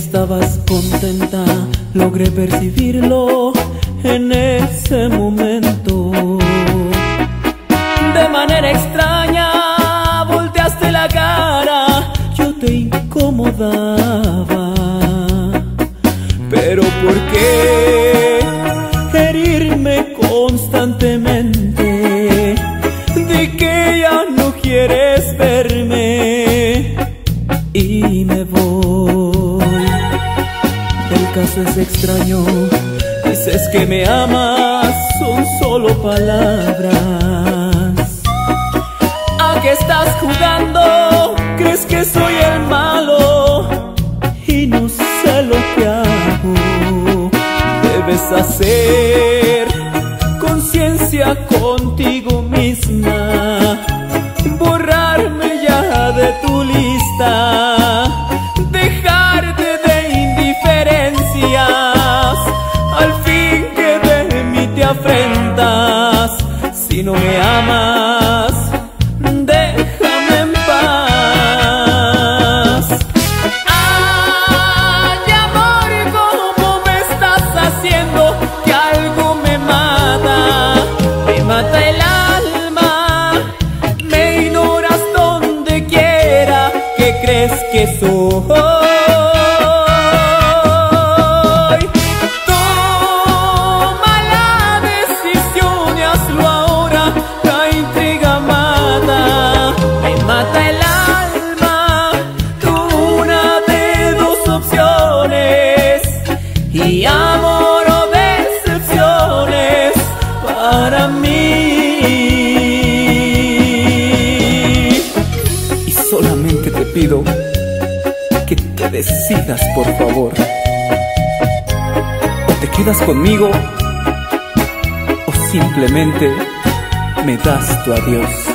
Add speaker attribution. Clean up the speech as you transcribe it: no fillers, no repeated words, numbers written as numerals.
Speaker 1: estabas contenta, logré percibirlo en ese momento. De manera extraña volteaste la cara, yo te incomodaba. Pero ¿por qué herirme constantemente? Di que ya no quieres verme y me voy. El caso es extraño, dices que me amas, son solo palabras. ¿A qué estás jugando? ¿Crees que soy el malo? Y no sé lo que hago. Debes hacer conciencia contigo misma, borrarme ya de tu lista, dejarte de indiferencias, al fin que de mí te afrentas. Si no me amas, déjame en paz. Ay, amor, ¿cómo me estás haciendo? Que algo me mata el alma. Me ignoras donde quiera. ¿Qué crees que soy? Toma la decisión y hazlo ahora. La intriga mata, me mata el alma. Una de dos opciones, y amor o decepciones para mí. Y solamente te pido que te decidas, por favor. O te quedas conmigo, o simplemente me das tu adiós.